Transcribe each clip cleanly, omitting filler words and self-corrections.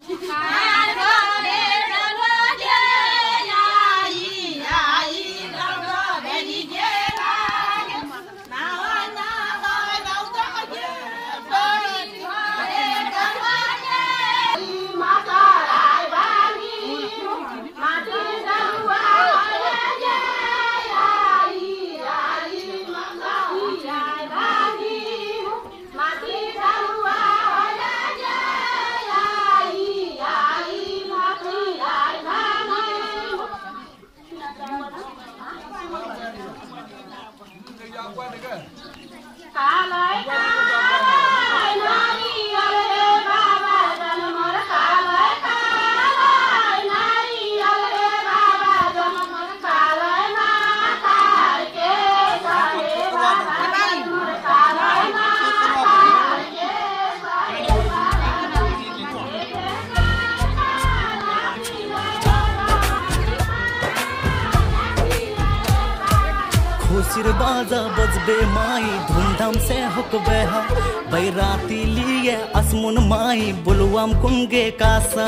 खुशिर बाजा बजबे माई धूमधाम से हुक बेहा बैराती लिए असमुन माई बुलवाम कुंगे कासा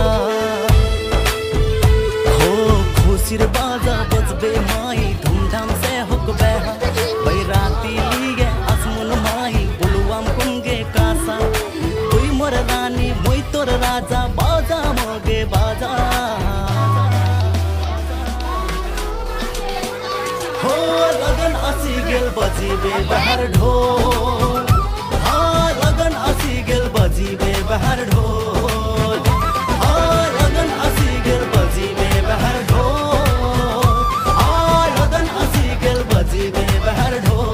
हो खुशिर बाजा बजबे माई धूमधाम से हुक बेहा बैराती लिए असमुन माई बुलवाम कुंगे कासा तुई मोर रानी मुई तोर राजा बाजा मोगे बाजा हो लगन आसी गेल बजीबे बहर ढोल हाँ लगन आसी गेल बजीबे बहर ढोल हाँ लगन आसी गेल बजीबे बहर ढोल हाँ लगन आसी गेल बजीबे बहर ढोल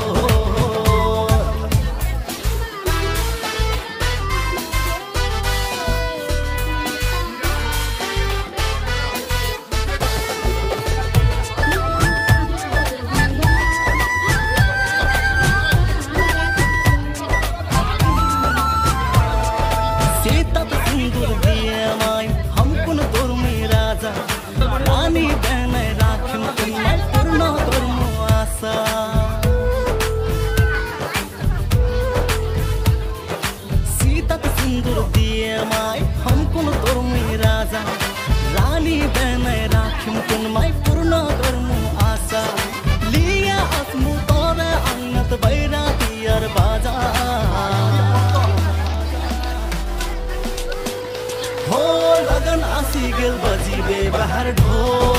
रानी बहन राखिम तुम्हें पूर्ण कर्म आशा सीता सिंदूर दिए माय हम कुन तोरमी राजा रानी बहन राखिम तुम्हें पूर्ण कर्म आशा लिया असमु तोरे अंगत बैरा दियर बाजा हो लगन आसी गेल बजीबे बहर ढोल